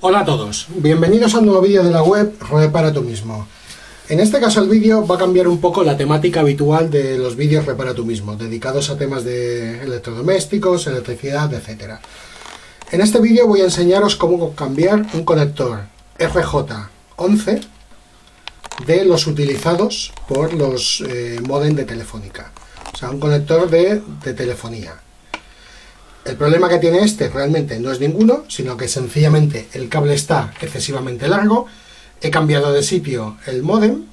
Hola a todos, bienvenidos a un nuevo vídeo de la web Repara tú mismo. En este caso el vídeo va a cambiar un poco la temática habitual de los vídeos Repara tú mismo, dedicados a temas de electrodomésticos, electricidad, etc. En este vídeo voy a enseñaros cómo cambiar un conector RJ11 de los utilizados por los módem de Telefónica, o sea, un conector de telefonía. El problema que tiene este realmente no es ninguno, sino que sencillamente el cable está excesivamente largo, he cambiado de sitio el módem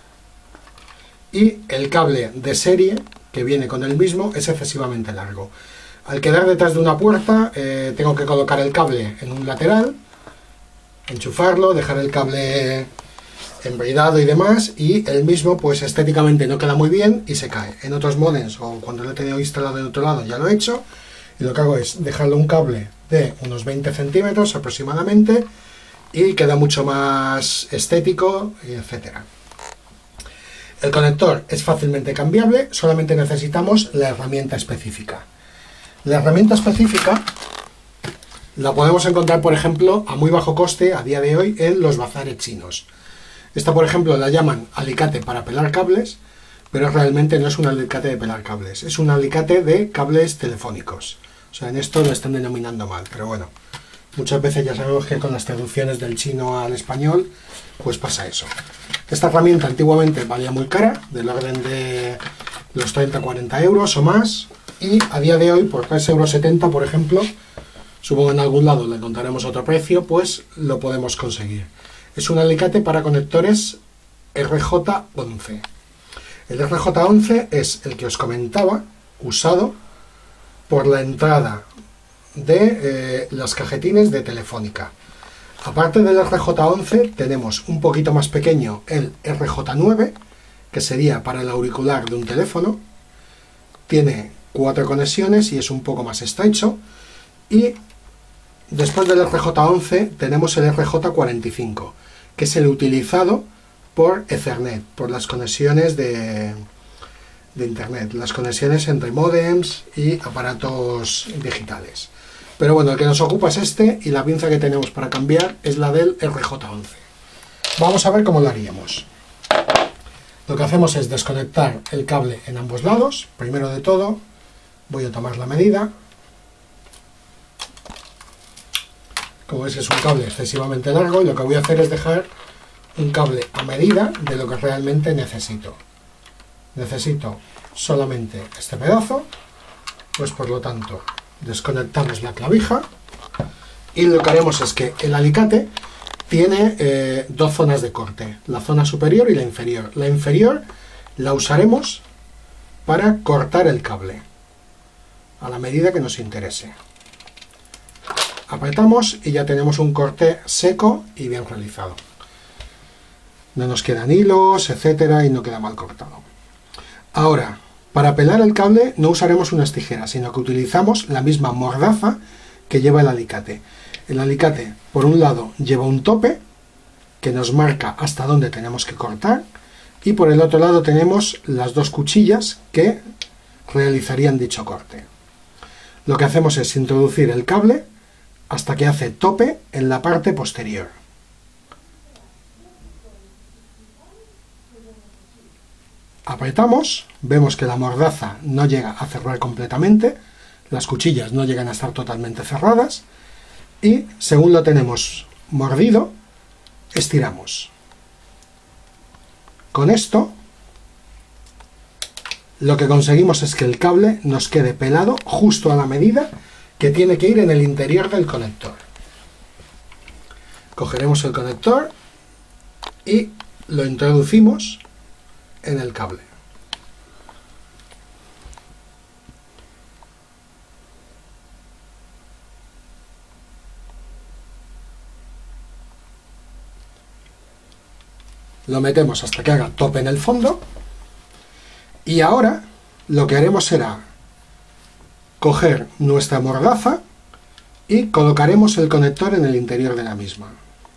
y el cable de serie que viene con el mismo es excesivamente largo. Al quedar detrás de una puerta tengo que colocar el cable en un lateral, enchufarlo, dejar el cable embridado y demás, y el mismo pues estéticamente no queda muy bien y se cae. En otros modems o cuando lo he tenido instalado en otro lado ya lo he hecho. Y lo que hago es dejarle un cable de unos 20 centímetros aproximadamente y queda mucho más estético, etc. El conector es fácilmente cambiable, solamente necesitamos la herramienta específica. La herramienta específica la podemos encontrar, por ejemplo, a muy bajo coste a día de hoy en los bazares chinos. Esta, por ejemplo, la llaman alicate para pelar cables, pero realmente no es un alicate de pelar cables, es un alicate de cables telefónicos. O sea, en esto lo están denominando mal, pero bueno, muchas veces ya sabemos que con las traducciones del chino al español, pues pasa eso. Esta herramienta antiguamente valía muy cara, del orden de los 30-40 euros o más, y a día de hoy, por 3,70 €, por ejemplo, supongo en algún lado le encontraremos otro precio, pues lo podemos conseguir. Es un alicate para conectores RJ11. El RJ11 es el que os comentaba, usado por la entrada de las cajetines de Telefónica. Aparte del RJ11 tenemos un poquito más pequeño el RJ9, que sería para el auricular de un teléfono. Tiene 4 conexiones y es un poco más estrecho. Y después del RJ11 tenemos el RJ45, que es el utilizado por Ethernet, por las conexiones de internet, las conexiones entre módems y aparatos digitales. Pero bueno, el que nos ocupa es este, y la pinza que tenemos para cambiar es la del RJ11. Vamos a ver cómo lo haríamos. Lo que hacemos es desconectar el cable en ambos lados. Primero de todo voy a tomar la medida. Como veis, es un cable excesivamente largo y lo que voy a hacer es dejar un cable a medida de lo que realmente necesito. Necesito solamente este pedazo, pues por lo tanto desconectamos la clavija y lo que haremos es que el alicate tiene dos zonas de corte, la zona superior y la inferior. La inferior la usaremos para cortar el cable a la medida que nos interese. Apretamos y ya tenemos un corte seco y bien realizado. No nos quedan hilos, etcétera, y no queda mal cortado. Ahora, para pelar el cable no usaremos unas tijeras, sino que utilizamos la misma mordaza que lleva el alicate. El alicate, por un lado, lleva un tope que nos marca hasta dónde tenemos que cortar, y por el otro lado tenemos las dos cuchillas que realizarían dicho corte. Lo que hacemos es introducir el cable hasta que hace tope en la parte posterior. Apretamos, vemos que la mordaza no llega a cerrar completamente, las cuchillas no llegan a estar totalmente cerradas, y según lo tenemos mordido, estiramos. Con esto, lo que conseguimos es que el cable nos quede pelado justo a la medida que tiene que ir en el interior del conector. Cogeremos el conector y lo introducimos en el cable. Lo metemos hasta que haga tope en el fondo, y ahora lo que haremos será coger nuestra mordaza y colocaremos el conector en el interior de la misma.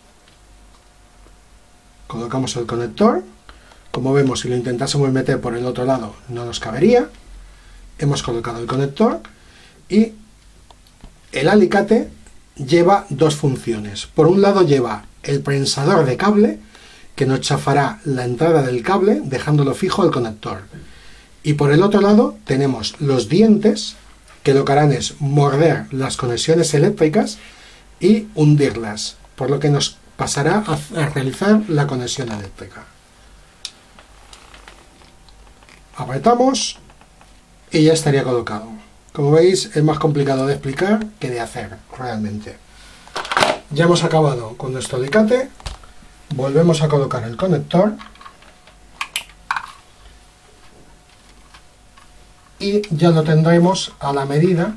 Colocamos el conector. Como vemos, si lo intentásemos meter por el otro lado no nos cabería. Hemos colocado el conector y el alicate lleva dos funciones. Por un lado lleva el prensador de cable, que nos chafará la entrada del cable dejándolo fijo al conector. Y por el otro lado tenemos los dientes, que lo que harán es morder las conexiones eléctricas y hundirlas, por lo que nos pasará a realizar la conexión eléctrica. Apretamos y ya estaría colocado. Como veis, es más complicado de explicar que de hacer realmente. Ya hemos acabado con nuestro alicate. Volvemos a colocar el conector y ya lo tendremos a la medida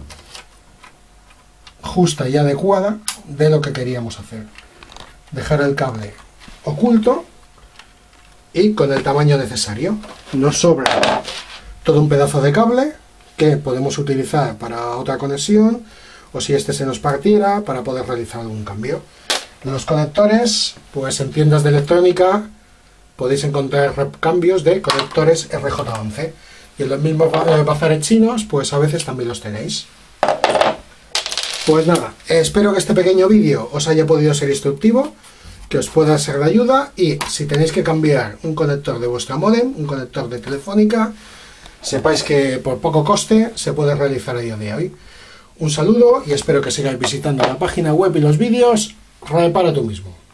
justa y adecuada de lo que queríamos hacer. Dejar el cable oculto y con el tamaño necesario. Nos sobra todo un pedazo de cable que podemos utilizar para otra conexión, o si este se nos partiera, para poder realizar algún cambio. Los conectores, pues en tiendas de electrónica podéis encontrar cambios de conectores RJ11, y en los mismos bazares chinos pues a veces también los tenéis. Pues nada, espero que este pequeño vídeo os haya podido ser instructivo, que os pueda ser de ayuda, y si tenéis que cambiar un conector de vuestra módem, un conector de Telefónica, sepáis que por poco coste se puede realizar a día de hoy. Un saludo y espero que sigáis visitando la página web y los vídeos Repara tú mismo.